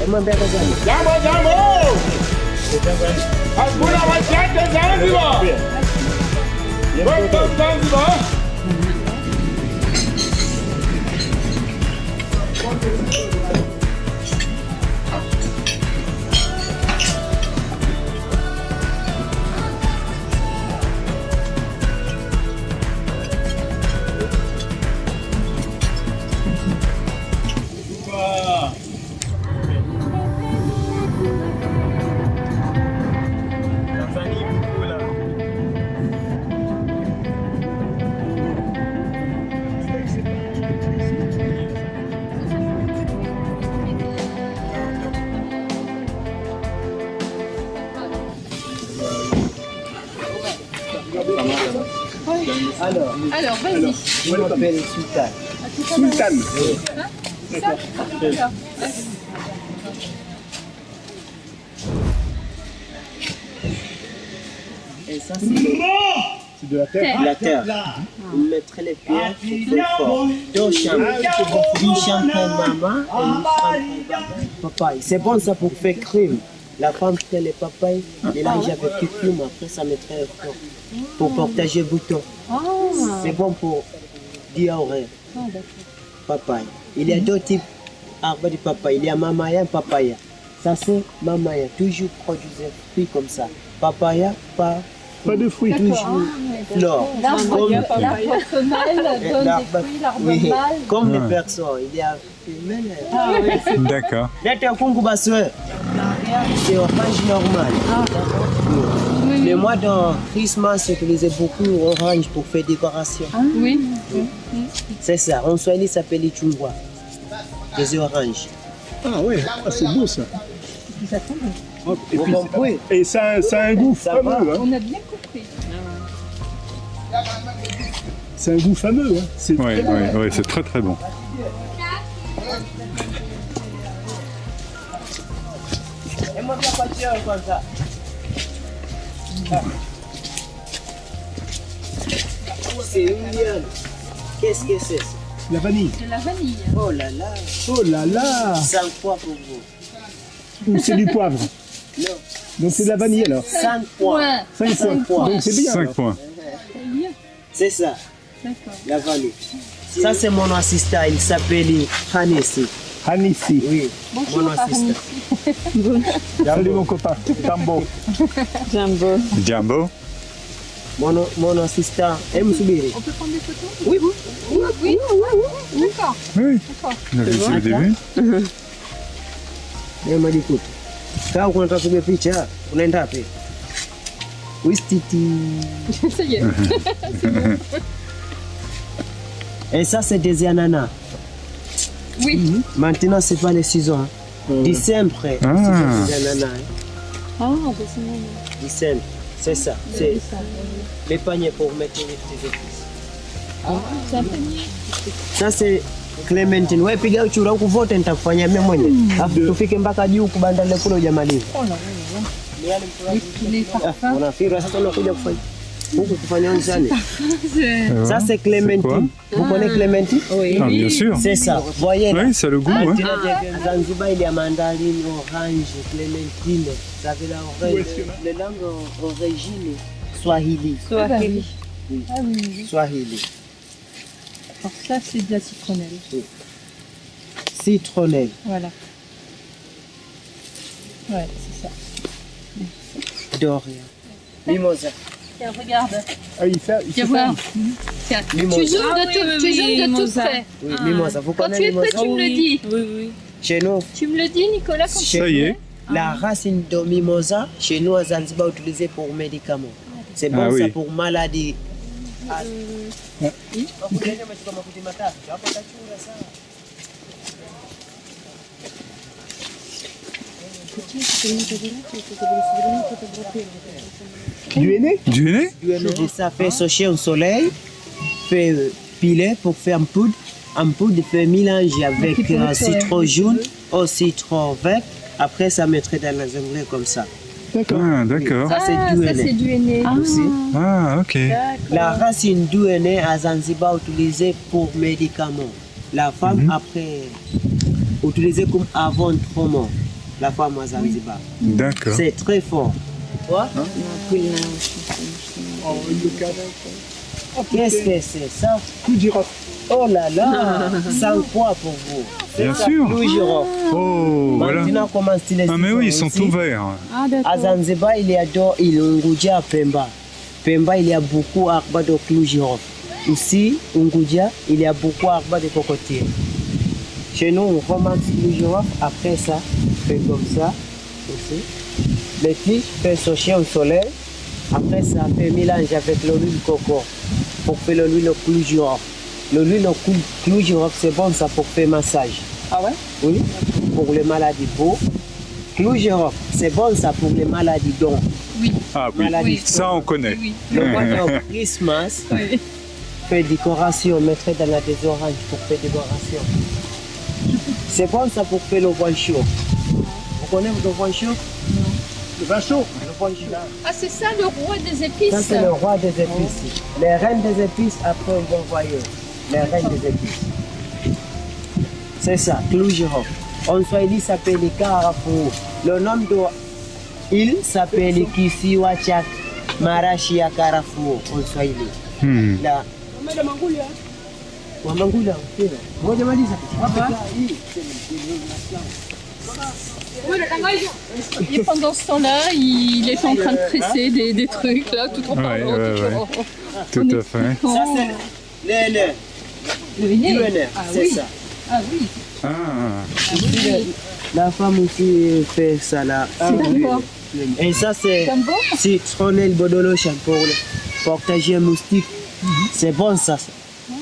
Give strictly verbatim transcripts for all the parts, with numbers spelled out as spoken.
Jambo, jambo! Hakuna wachache Zanzibar! Welcome Zanzibar! Alors, Alors vas-y. Je m'appelle Sultan. Sultan. Hein D'accord. Et ça, c'est de la terre. La terre. On mettrait les pierres pour faire fort. Deux chambres. Une chambre pour maman et une chambre pour papa. C'est bon ça pour faire crème. La femme fait les papayes, mélange avec du plume, après ça mettrait fort. Pour partager le bouton. C'est bon pour diarrhée. Papaye. Il y a deux types d'arbres de papaye. Il y a mamaya et papaya. Ça c'est mamaya. Toujours produire des fruits comme ça. Papaya, pas, pas de fruits. Toujours flore. L'arbre femelle donne des fruits, l'arbre mâle. Comme les personnes. Il y a femelle. Ah, oui. D'accord. C'est orange normal. Ah. Oui. Mais moi dans Christmas, j'utilisais beaucoup orange pour faire décoration. Ah, oui. C'est ça. En Swahili, ça s'appelle les chungwa. Des oranges. Ah oui, ah, c'est beau ça. Oh, et, puis, oui. Et ça, ça a un goût ça fameux. Hein. On a bien compris. C'est un goût fameux. Hein. C'est oui, oui, bon. Oui, c'est très très bon. C'est une liane. Qu'est-ce que c'est? La vanille. C'est la vanille. Oh là là. Oh là là. Cinq points pour vous. Ou c'est du poivre? Non. Donc c'est de la vanille alors? Cinq points. Cinq, Cinq points. Donc c'est bien. Cinq points. C'est ça. La vanille. Ça c'est mon assistant. Il s'appelle Hanissi. Hanissi. Oui. Bonjour, mon assistant. Salut mon copain. Jambo. Jambo. Jambo. Mon, mon assistant. Et Msoubiri. On peut prendre des photos? Oui, oui. Oui, oui. oui. D'accord. Oui. D'accord. On a vu ça au début. Leo majikuta. Kaa unataka kupiga picha, unaenda wapi? Wistiti. Ça y est. Et ça c'est des ananas. Oui. Mm-hmm. Maintenant c'est pas les saisons. Mmh. Décembre, ah. c'est des ananas. Ah, décembre. Décembre, c'est ça. C'est les paniers pour mettre les petits épices. Ah, c'est un panier. Ça c'est Clementine. Wewe piga uchura huku vote nitakufanyia mimi mwenyewe. Alafu tufike mpaka juu kubandale kule hujamaliza. Oh là là. Les parfums. Unafikiri sasa unakuja kufanya huku kufanya nini? Ça c'est Clementine. Vous connaissez Clementine? Oui. Ah, bien sûr. C'est ça. Voyez là. Oui, ça a le goût. Hein. Zanzibar il y a mandarine, orange, Clementine. Ça fait la orange. Les langues origine Swahili. Swahili. Oui. Ah oui. Swahili. Alors ça c'est de la citronnelle. Oui. Citronnelle. Voilà. Ouais, c'est ça. Doria. Mimosa. Tiens, regarde. Ah, il fait, il Tiens, fait voir. Tiens, Mimosa. tu zoomes Ah, de tout, oui, oui, tu zoomes oui, de tout mimosa. près. Oui, Ah. mimosa. Vous Quand connaissez tu es prêt, mimosa? tu me le dis. Oui, oui. Chez nous, Tu me le dis, Nicolas, quand Ça y est. la racine de mimosa, chez nous à Zanzibar, utilisée pour médicaments. C'est bon Ah, ça oui. pour maladie. Ah. Ouais. Du henné? Du henné? Et ça fait sécher au soleil, fait euh, piler pour faire un poudre. Un poudre fait mélanger avec un citron jaune au citron vert. Après, ça mettrait dans les anglais comme ça. D'accord. Ah, d'accord. Ça, c'est Ah, du ça henné. c'est du henné. Ah. Aussi. Ah, ok. La racine du henné à Zanzibar utilisée pour médicaments. La femme Mhm. après utilisée comme avant-traitement. la femme à Zanzibar. D'accord. C'est très fort. Tu vois? Oh, le cadre. Oh, Qu'est-ce putain. que c'est ça? Clou de girofle. Oh là là, sans quoi pour vous? C'est Bien ça, sûr. clou girofle. Oh, voilà. Maintenant, comment style Ah, mais oui, ils sont aussi? ouverts. Ah, À d'accord. Zanzibar, il y a deux îles, Unguja et Pemba. Pemba, il y a beaucoup d'arbres de clou girofle. Ici, Unguja, il y a beaucoup d'arbres de cocotier. Chez nous, on commence clou girofle, après ça, on fait comme ça, aussi. Les tiges fait sécher au soleil, après ça fait mélange avec l'huile de coco pour faire l'huile de clou girofle. L'huile de clou girofle, c'est bon ça pour faire massage. Ah ouais? Oui, pour les maladies peau. Clou girofle, c'est bon ça pour les maladies dents. Oui. Ah oui, Maladie. ça on connaît. Oui. Le mois de Christmas, Oui. fait décoration, mettrait dans la des oranges pour faire décoration. C'est bon ça pour faire le vin chaud. Vous connaissez le vin chaud? Le vin chaud. Le vin chaud. Ah, c'est ça le roi des épices. Ça c'est le roi des épices. Les reines des épices, après on va voir les reines des épices. C'est ça, clou girofle. En Swahili, ça s'appelle les carafou. Le nom de l'île s'appelle Kisiwachak Marashia Carafou en Swahili. Hmm. La Wamangula, tena. Ngoja maliza. Et pendant ce temps-là, il est en train de tresser des, des trucs, là, tout en Ouais, parlant. ouais, tout ouais. en- Tout on à est- fait. Oh, Ça c'est le, le, le nez. le nez, Ah c'est oui. ça. Ah oui. Ah, Ah oui. La femme aussi fait ça là. C'est quoi? Et ça c'est C'est bon? citronnelle bodolotion pour le portager moustique. C'est bon ça. ça.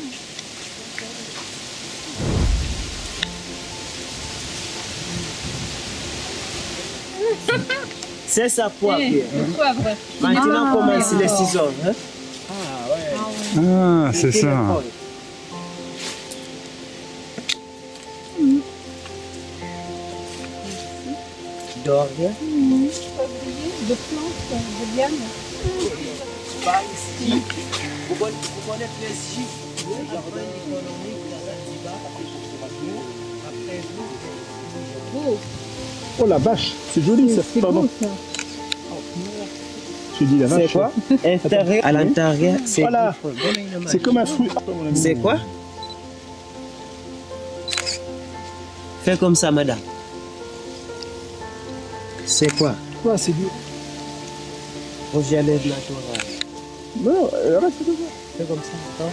C'est ça poivre. Eh, le poivre. Maintenant Ah, commence les d'accord. ciseaux. Hein? ah c'est ça. Doria. De plantes, de lianes. Pas ici. Vous connaissez vous connaissez les chiffres du jardin économique de Zanzibar. Après vous. Beau. Oh la vache, c'est joli ça. C'est Pardon. beau ça. J'ai dit la vache. C'est quoi? Intérieur. À l'intérieur, c'est Voilà. différent. C'est comme un fruit. C'est quoi? Fais comme ça, madame. C'est quoi? Ouais, c'est du. Rouge à lèvres naturel. Non, euh, reste de voir. Fais comme ça, attends.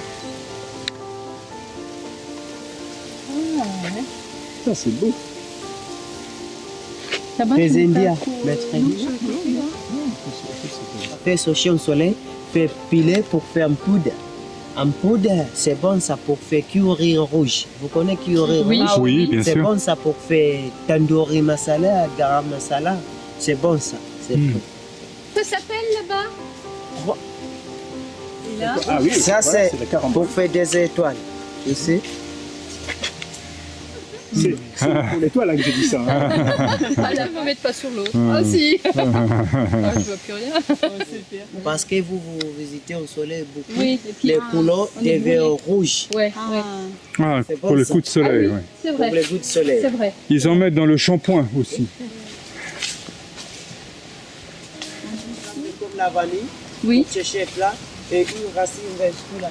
Ah, ouais. Ça, c'est beau. Ça va, Fais tu India, tapes, euh, maître non, India. Fais sécher au soleil, fais piler pour faire une poudre. En poudre, c'est bon ça pour faire curry rouge. Vous connaissez curry Oui. rouge? Ah Oui, bien C'est sûr. bon ça pour faire tandoori masala, garam masala. C'est bon ça. C'est Mm. bon. Ça s'appelle là-bas? Trois. Et là? Ah oui, Ça, voilà, c'est la carambole. pour faire des étoiles. Ici. C'est c'est pour l'étoile là que j'ai dit ça. hein. Ah là, ne me mettre pas sur l'autre. Hmm. Ah si. Ah, je vois plus rien. Parce que vous, vous visitez au soleil beaucoup. Oui, et puis Les couleurs on est deviennent brûlé. rouges Ouais, ouais. Ah, C'est pour bon, le ça. coup de Ah soleil, oui, ouais. c'est pour les vrai. coups de soleil. C'est vrai. Ils en mettent dans le shampoing aussi. Comme la vanille, Oui. ce chef là, et une racine verte là.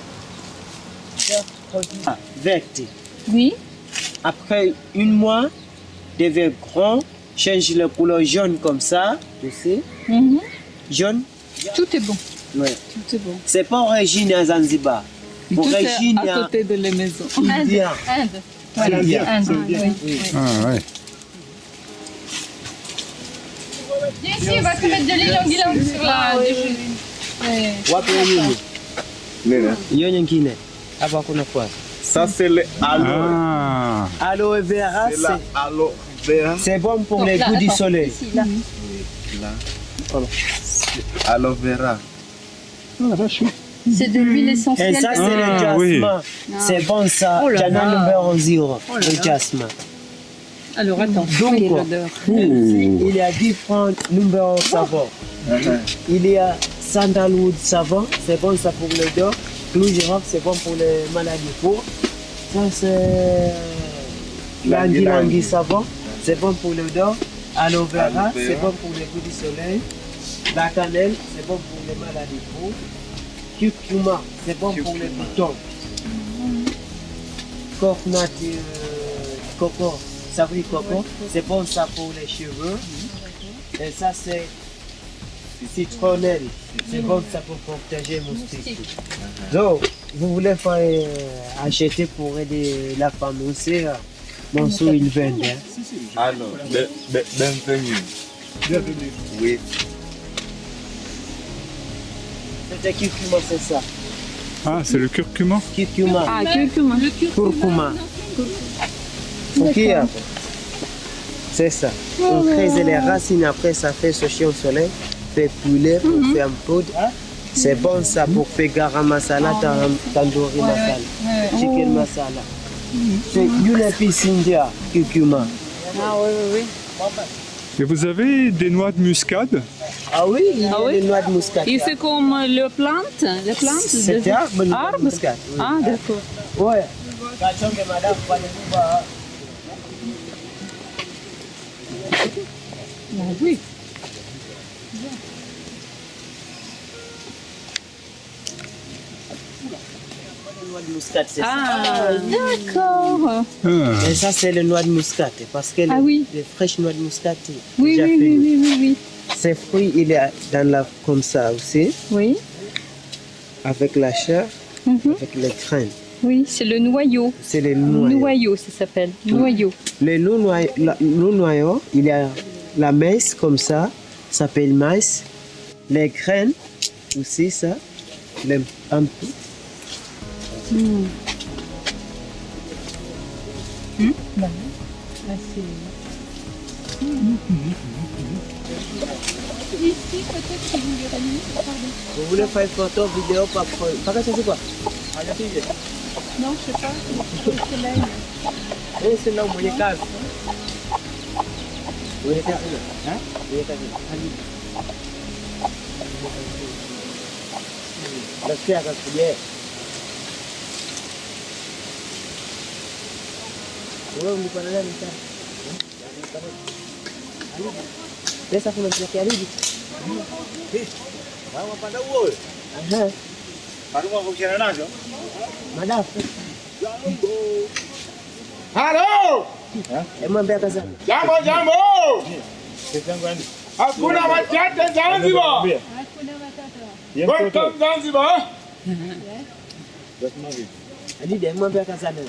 Ah, verte. Oui. Après un mois, devient grand, change la couleur jaune comme ça, tu sais, Mhm. jaune. Tout est bon. Ouais. Tout est bon. C'est pas origine à Zanzibar. Tout Origine est à à côté de la maison. India. Inde. Voilà, bien, Inde. c'est bien. Oui. Oui. Ah, ouais. Viens ici, on va te mettre de l'île anguillante sur la déjeuner. Ouais. Wapi yeye? Hiyo nyingine. Hapa kuna kwa. Ça, c'est le aloe. Ah, Aloe vera, C'est la c'est aloe vera. c'est bon pour Donc les là, goûts du attends, soleil. ici, là. Là. C'est aloe vera. Ah la vache, oui. C'est de l'huile Et essentielle. ça, c'est le Ah, oui. jasmin. C'est bon ça. Oh là Jana là. numéro zéro. Oh là Le là. jasmin. Alors attends, Donc, voyez quoi. l'odeur. Il y a différents numéros de savon. Il y a sandalwood savon, c'est bon ça pour le dos. Clou girofle, c'est bon pour les maladies peau. Ça, c'est Langui langui langui. langui savon, c'est bon pour le dos. Aloe vera, Aloe vera. c'est bon pour les coups du soleil. La cannelle, c'est bon pour les maladies peau. Curcuma, c'est bon pour les boutons. Coconut, euh, coco, ça veut dire coco, c'est bon ça pour les cheveux. Et ça c'est citronnelle, c'est bon ça pour protéger les moustiques. Donc, vous voulez faire euh, acheter pour aider la femme aussi, euh, bon, sous ils vendent. Hein. Alors, ben- ben- bienvenue. Bienvenue. Oui. C'est curcuma, c'est ça. Ah, c'est le curcuma. Curcuma, Ah, curcuma. curcuma. Ok, c'est ça. On crée les racines, après ça fait sécher au soleil, fait poulet pour faire un poudre. C'est bon ça pour faire garam masala, tandoori masala, chicken masala. C'est une épice indienne, curcuma. Ah oui, oui, oui. Et vous avez des noix de muscade? Ah oui, il y a Ah oui? des noix de muscade. Et c'est comme le plante, la plante C'est de- arbre, noix de Arbre? muscade. Oui. Ah, d'accord. Ouais. Ah oui. Noix de muscade, c'est ça. Ah, d'accord. Ah. Et ça, c'est le noix de muscade. Parce que Ah les, oui. les fraîches noix de muscade, Oui, déjà oui, oui, finies. oui, oui, oui. Ces fruits, il est dans la comme ça aussi, Oui, avec la chair, mhm. avec les graines. Oui, c'est le noyau. C'est les noyaux. Noyau, ça s'appelle. Noyau. Le loup noyau, la- loup noyau, il y a la maïs comme ça, ça s'appelle maïs. Les graines aussi, ça, les, un peu. Hmm. Ici, peut-être si vous lui ramenez, pardon. Vous voulez faire une photo, vidéo, pas pour... Pas que ça, c'est quoi? Non, je sais pas, c'est le soleil. Eh, c'est là où il y a case. Où il y a case, là? Hein? Où il y a case, là? Allez. Let's see, I got to get. Wewe mlipanda nani sana? Pesa kuna mtokea lini? Wao wapanda huo. Aha, Barua kukiana nazo. madafu. Halo! Hebu mwambie kaza. Jambo jambo! Hakuna matata Zanzibar. Welcome Zanzibar. Hadi hebu mwambie kaza nani?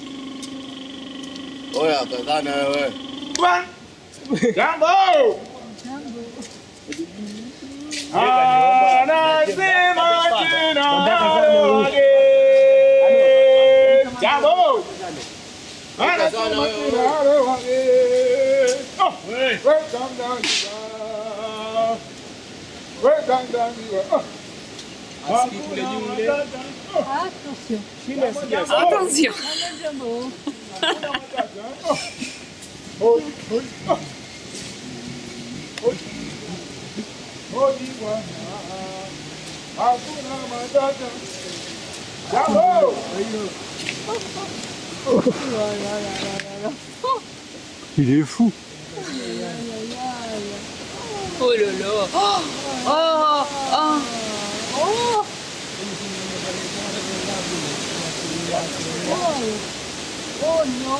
Oya, kazana wewe. Bwana. Jambo! Anasema tena wage. Jambo! Anasema tena wage. Oh, welcome Zanzibar. Welcome Zanzibar. Oh. Attention. Oi, oi, oh. Oi. Oi, bwana. Hakuna matata. Jambo! Il est fou. Oh là là. Oh, oh, oh. Oh. Oh non.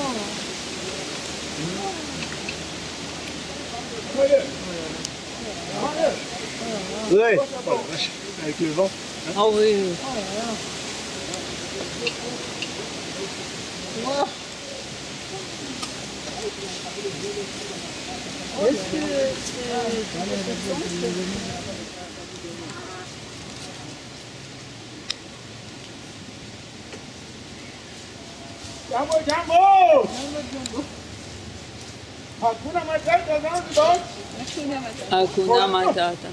Oui. Avec le vent. Ah oui. Jambo, jambo! Hakuna matata Zanzibar. Hakuna matata.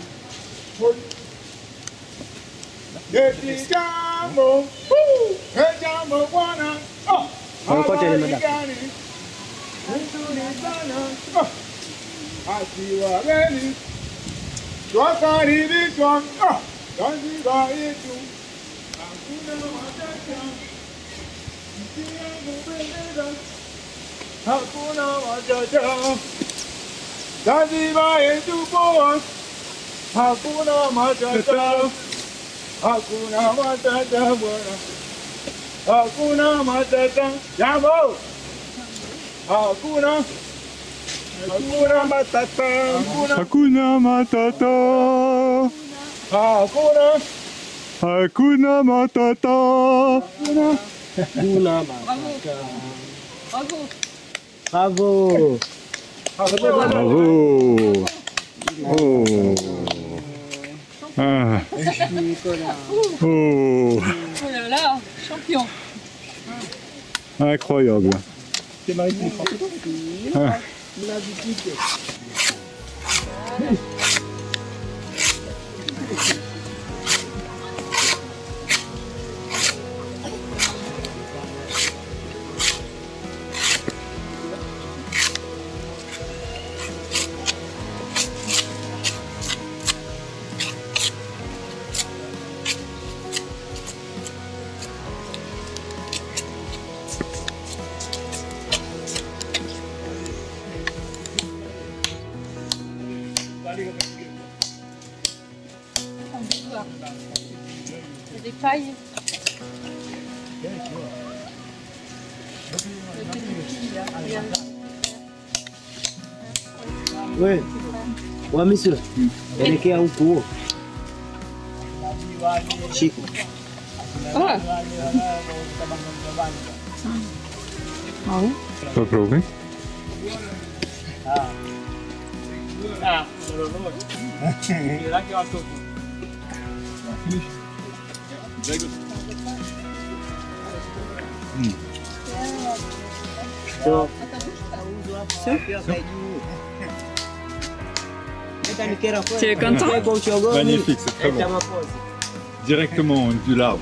Eti jambo, woo, eh jambo bwana, oh, Wanakote ile madafu. habari gani? Nzuri sana, oh, asiwageni, twakaribishwa, oh, Zanzibar yetu, hakuna matata, nchi yangu bendera, hakuna matata, Zanzibar es tu voz. Hakuna Matata. Hakuna Matata. Hakuna Matata. Jambo. Hakuna. Hakuna Matata. Hakuna Matata. Hakuna. Hakuna Matata. Hakuna Matata. Bravo. Bravo. Oh. Ah. Oh. Oh là là, champion. Incroyable. C'est Marie qui est française. Ah. Il y a des pailles. Oui. Ouais, monsieur. Elekea huku. Chico. Ah. Pas prouvé? Tu es content? Magnifique, c'est très bon. Directement du l'arbre.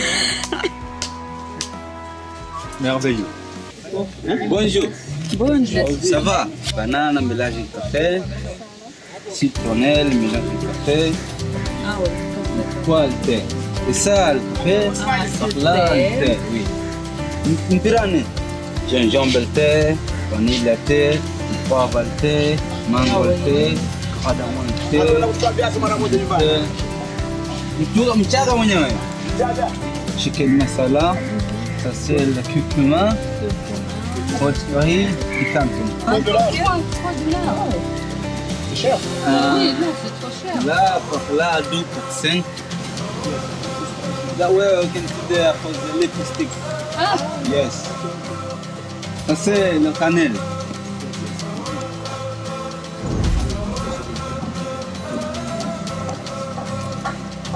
Merveilleux. Bonjour, Bonjour. ça va? Banane, mélange de café, citronnelle, mélange de café, quoi le thé? Et ça le café, là le thé, oui. Une pirane, gingembre le thé, vanille le thé, poivre le thé, mango le thé, cardamome le thé. Mchanga mchanga mwenyewe. Chicken masala, ça c'est le curcuma. Rosemary, piquante. Ah, trois dollars. C'est cher. Ah oui, non, c'est trop cher. Là, là, deux pour cent. That way I can put there for the lipstick. Ah, Yes. Ça c'est le cannelle.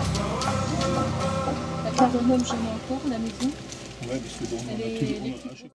la cardamome, je mets encore, la maison. Ouais, parce que dans Elle on a est- toujours- elle est on a-